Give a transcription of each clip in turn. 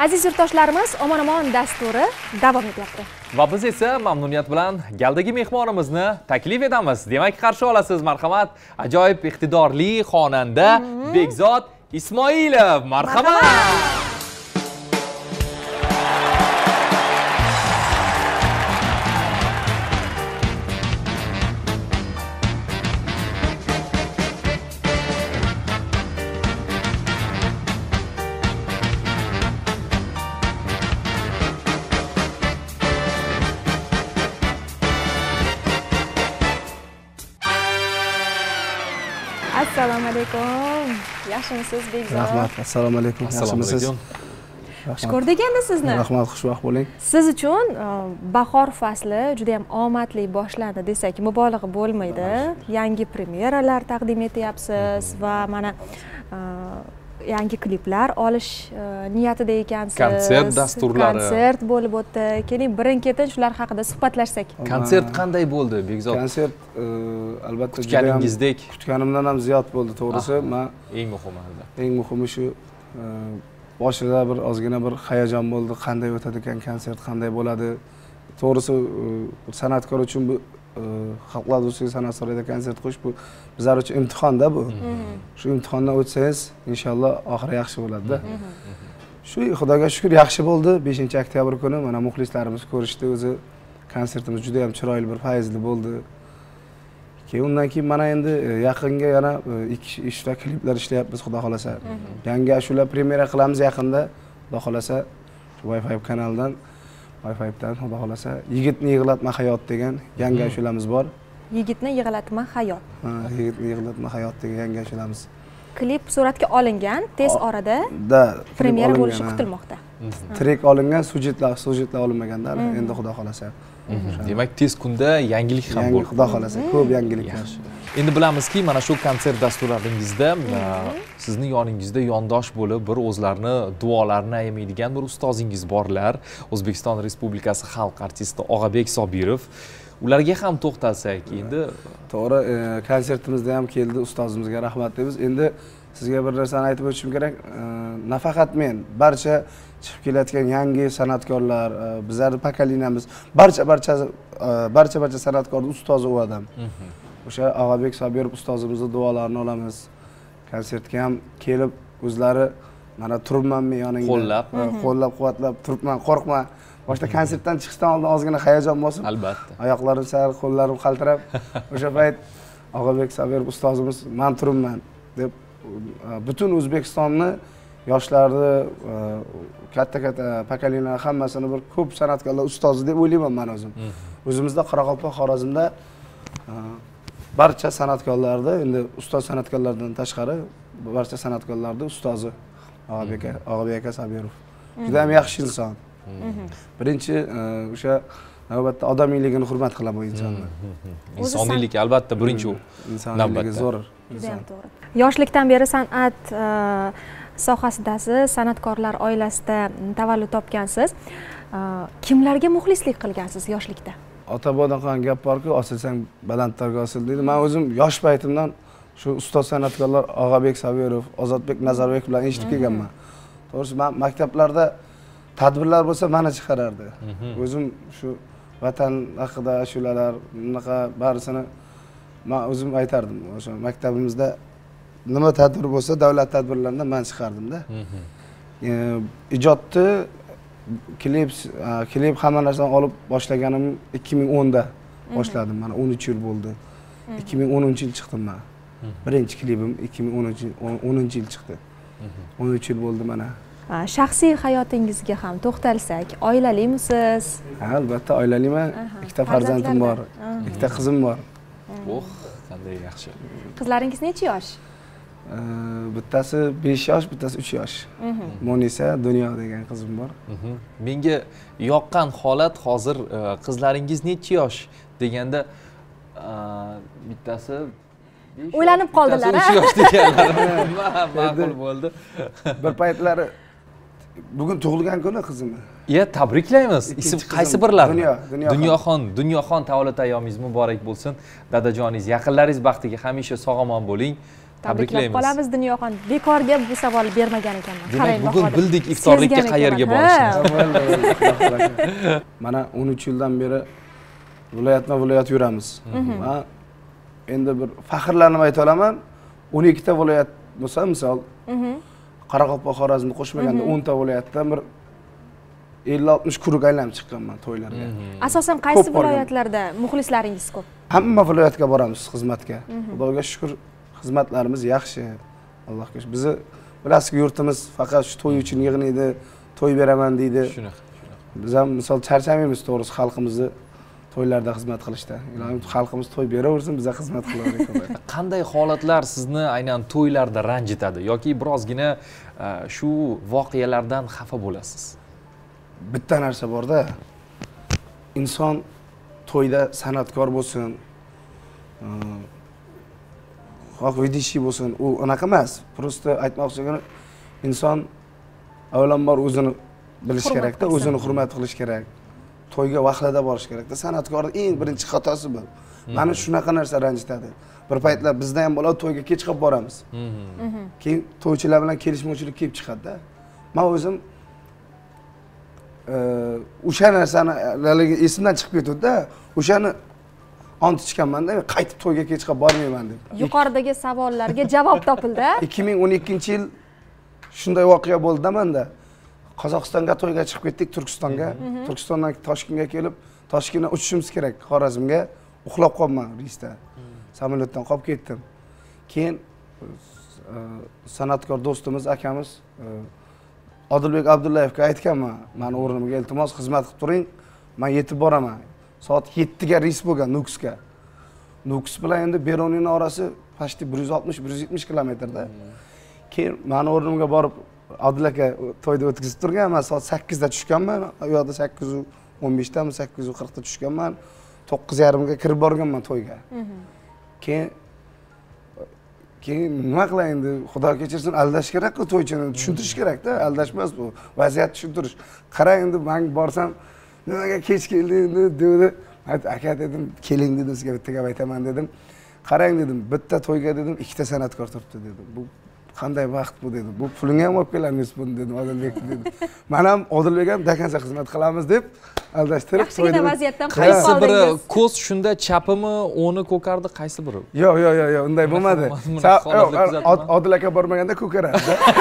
Aziz yurtdoshlarimiz, Omon-Omon dasturi davom etyapti. Va biz esa mamnuniyat bilan galdagi mehmonimizni taklif etamiz. Demak, qarshi olasiz, marhamat, ajoyib iqtidorli xonanda Bekzod Ismoilov. Marhamat. Assalomu alaykum. Yaxshimisiz, Bekzod? Rahmat. Assalomu alaykum. Yaxshimisiz? Xush ko'rdik endi sizni. Rahmat, xushvaqt bo'ling. Siz uchun bahor fasli juda ham omadli boshlandi desak mubolag'a bo'lmaydi. Yangi premyeralar taqdim etyapsiz va mana yangi kliplar olish niyatida ekansiz. Konsert dasturlari. Konsert bo'lib o'tdi. Keling, birin-ketin shular haqida suhbatlashsak. Konsert qanday bo'ldi, Bekzod? Konsert albatta kutganingizdek, kutganimdan ham ziyod bo'ldi, to'g'risi. Men eng muhimi albatta. Eng muhimi shu boshida bir ozgina bir hayajon bo'ldi. Qanday o'tadi ekan konsert, qanday bo'ladi? To'g'risi san'atkor uchun bu xalqlar do'stligi san'at saroyida konsert qo'yish bu bizlar uchun imtihonda bu. Shu imtihondan o'tsangiz, inshaalloh oxiri yaxshi bo'ladi-da. Shu Xudoga shukr yaxshi bo'ldi. 5-oktyabr kuni mana muxlislarimiz ko'rishdi, o'zi konsertimiz juda ham chiroyli bir fayzli bo'ldi. Undan keyin mana endi yaqinga yana 2-3 ta kliplar ishlayapmiz, xudo xolasa. Yangi ashula premyera qilamiz yaqinda, xudo xolasa. Shu Wi-Fi kanalidan, Wi-Fi'dan xudo xolasa. Yigitni yig'latma hayot degan yangi ashulamiz bor. Yigitni yig'latma hayot. Ha, yigitni yig'latma hayot degan yangi ashulamiz. Klip suratga olingan, tez orada premyera bo'lishi kutilmoqda. Trek olingan, sujetlar olinmaganda, endi xudo xolasa. Demak, tez kunda yangilik ham bo'ldi. Xudo xolasa, ko'p yangilik. Endi bilamizki, mana shu konsert dasturlaringizda sizni yoningizda yondosh bo'lib, bir o'zlarini duolarini ayamaydigan bir ustozingiz borlar. O'zbekiston Respublikasi xalq artisti Og'abek Sobirov. Ularga ham to'xtalsak endi. To'g'ri, konsertimizda ham keldi, ustozimizga rahmat deymiz. Endi sizga bir narsani aytib o'tishim kerak. Nafaqat men, barcha chiqib kelayotgan yangi san'atkorlar, bizning pokoleniyamiz, barcha san'atkorning ustozi u odam. O'sha Og'abek Sobirov ustozimizning duolarini olamiz. Konsertga ham kelib o'zlari mana turibmanmi yoningda, qo'llab-quvvatlab turibman, qo'rqma. Boshda konsertdan chiqishdan oldin ozgina hayajon bosib, albatta. Oyoqlarim sal, qo'llarim qaltirab, o'sha payt Og'abek Sobirov ustozimiz "Men turibman" deb butun O'zbekistonni yoshlarni, katta pokoleniyalar hammasini bir ko'p san'atkorlar ustozi deb o'ylayman men o'zim. O'zimizda Qoraqalpoq, Xorazmda barcha san'atkorlarda, endi ustoz san'atkorlardan tashqari barcha san'atkorlarda ustozi Og'abek aka Sobirov. Juda ham yaxshi inson. Birinchi o'sha navbatda odamiyligini hurmat qilaman bu insonni. Insoniylik albatta birinchi insoniylik zo'r. Juda ham to'g'ri. Yoshlikdan beri san'at sohasidasiz, san'atkorlar oilasida tavallud topgansiz. Kimlarga muxlislik qilgansiz yoshlikda? Ota-bobodan qolgan gap borku, osilsang balandlarga osil deydi. Men o'zim yosh paytimdan shu ustoz san'atkorlar Og'abek Sobirov, Ozodbek Nazarbekov bilan eshitib kelganman. To'g'risi, men maktablarda tadbirlar bo'lsa mana chiqarardi. O'zim shu vatan haqida ashulalar, bunaqa barisini men o'zim aytardim. O'sha maktabimizda nima tadbir bo'lsa, davlat tadbirlaridan men chiqardim-da. Ijodni klip hamma narsani olib boshlaganim 2010da boshladim. Mana 13 yil bo'ldi. 2010-yil chiqdim men. Birinchi klipim 2010-yil chiqdi. 13 yil bo'ldi mana. Shaxsiy hayotingizga ham to'xtalsak, oilalimisiz? Albatta oilaliman. Ikkita farzandim bor, ikkita qizim bor. Qanday yaxshi. Qizlaringiz necha yosh? Bittasi 5 yosh, bittasi 3 yosh. Monisa Dunyo degan qizim bor. Menga yoqqan holat hozir qizlaringiz necha yosh deganda bittasi o'ylanib qoldilar. 3 yosh deganlar ma'qul bo'ldi. Bir paytlari bugun tug'ilgan kuni qizimni. Tabriklaymiz. Ism qaysi birlari? Dunyoxon tavallud ayyomingiz muborak bo'lsin. Dadajoningiz, yaqinlaringiz baxtiga hamisha sog'-omon bo'ling. Tabriklaymiz. qolamiz Dunyoxon. Bekorga bu savolni bermagan ekanman. Demak, bugun bildik iftorlikka qayerga borishni. Mana 13 yildan beri viloyat yuramiz. Va endi bir faxrlanib ayta olaman, 12 ta viloyat bo'lsa, misol, Qoraqalpoq, Xorazmni qo'shmaganda 10 ta viloyatdan bir 50-60 kuruk aylanib chiqqanman to'ylarga. Asosan qaysi viloyatlarda muxlislaringiz ko'p? Hamma viloyatga boramiz xizmatga. Xudoga shukr, xizmatlarimiz yaxshi. Allohga shukr. Bizni bilasizki, yurtimiz faqat shu to'y uchun yig'inaydi, to'y beraman deydi. Shunaqa. Biz ham misol charchamaymiz to'g'risi xalqimizni to'ylarda xizmat qilishda. Ilohim xalqimiz to'y beraversin, biz xizmat qilaveramiz. Qanday holatlar sizni aynan to'ylarda ranjitadi yoki birozgina shu voqealardan xafa bo'lasiz? Bitta narsa borda, inson to'yda san'atkor bo'lsin, xoh vidishi bo'lsin, u unaqa emas. Prosta aytmoqchigim, inson avvalambor o'zini bilish kerak-da, o'zini hurmat qilish kerak. To'yga vaqtida borish kerak-da. San'atkorning eng birinchi xatosi bu. Mani shunaqa narsa ranjitadi. Bir paytlar bizda ham bo'ladi, to'yga kech qolib boramiz. Keyin to'ychilar bilan kelishmovchilik kelib chiqadi-da. Men o'zim o'sha narsani esimdan chiqib ketdi-da. O'shani ont ichganman-da, qaytib to'yga kech qolib bormayman deb. Yuqoridagi savollarga javob topildi. 2012-yil shunday voqea bo'ldi-da menda. Qozog'istonga to'yga chiqib ketdik, Turkistonga. Turkistondan Toshkentga kelib, Toshkentdan uchishimiz kerak Xorazmga. Uxlab qolman reysda. Samolyotdan qolib ketdim. Keyin san'atkor do'stimiz, akamiz Odilbek Abdullayevga aytganman, meni o'rnimga iltimos xizmat qilib turing, men yetib boraman. Soat 7 ga reys bo'lgan Nukusga. Nukus bilan endi Beronining orasi pashti 160-170 kilometrda. Keyin meni o'rnimga borib Odil aka to'yda o'tkazib turgan, men soat 8 da tushganman. U yoqda 8:15 dami, 8:40 da tushganman. 9:30 ga kirib borganman to'yga. Keyin nima qilay endi, Xudo kechirsin, aldash kerak-ku to'ychini, tushuntirish kerak-da, aldashmas bu. Vaziyat tushuntirish. Qarang endi, men borsam, nimaga kech keldingiz dedi. Aka dedim, keling dedim, sizga bitta gap aytaman dedim. Qarang dedim, bitta to'yga dedim, ikkita san'atkor turibdi dedim. Bu qanday vaqt bu dedim. Bu pulingga ham olib kelamiz buni dedim, Odilbek dedim. Men ham Odilbek ham dakansa xizmat qilamiz deb aldashtirib to'yda vaziyatdan qaysi biri ko'z shunda chapimi, o'ni ko'kardi, qaysi biri? Yo'q, unday bo'lmadi. Odil aka bormaganda ko'karadi.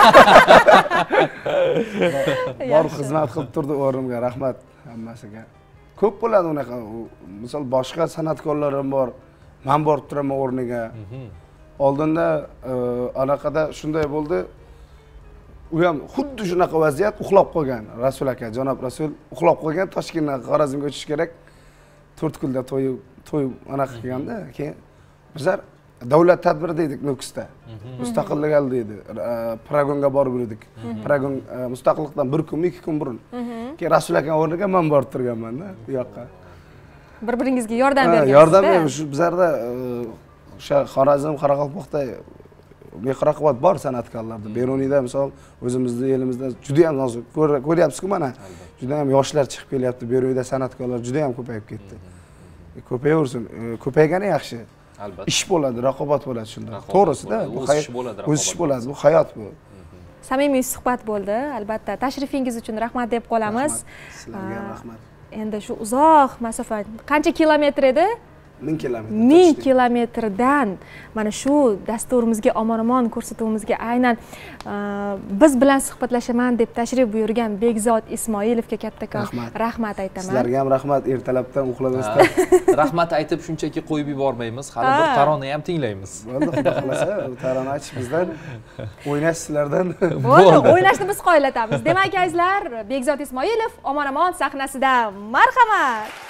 Bor xizmat qilib turdi o'rnimga, rahmat hammasiga. Ko'p bo'ladi unaqa. Misol boshqa san'atkorlar ham bor. Men borib turaman o'rniga. Oldinda anaqada shunday bo'ldi. U ham xuddi shunaqa vaziyat, uxlab qolgan. Rasul aka, janob Rasul uxlab qolgan, Toshkentdan Xorazmga uchish kerak. 4 kunda to'y anaqa qilganda, keyin bizlar davlat tadbiri dedik Nukusda. Mustaqillik oldi edi. Paragonga borib yurdik. Paragon mustaqillikdan 1 kun, 2 kun burun. Keyin Rasul aka o'rniga men borib turganman-da bu yoqqa. Bir-biringizga yordam bergansiz. Yordam berib, shu bizlarda o'sha Xorazm, Qoraqalpoqda mehraqovat bor san'atkorlarda. Beroniyda misol o'zimizning elimizda juda ham hozir ko'ryapsiz-ku mana. Juda ham yoshlar chiqib kelyapti. Beroniyda san'atkorlar juda ham ko'payib ketdi. Ko'payaversin. Ko'paygani yaxshi. Albatta. Ish bo'ladi, raqobat bo'ladi shunda. To'g'risi-da, bu o'sish bo'ladi, bu hayot bu. Samimiy suhbat bo'ldi. Albatta, tashrifingiz uchun rahmat deb qolamiz. Sizlarga ham rahmat. Endi shu uzoq masofa qancha kilometr edi? 1000 kilometr. 1000 kilometrdan mana shu dasturimizga, omon-omon ko'rsatuvimizga aynan biz bilan suhbatlashaman deb tashrif buyurgan Bekzod Ismoilovga kattakon rahmat aytaman. Sizlarga ham rahmat, ertalabdan uxlamasdan. Rahmat aytib shunchaki qo'yib yubormaymiz, hali bir tarona ham tinglaymiz. Bo'ldi, xudo xolasa, tarona aytish bizdan, o'ynash sizlardan. Bo'ldi, o'ynashni biz qoyillatamiz. Demak, azizlar, Bekzod Ismoilov omon-omon sahnasida marhamat.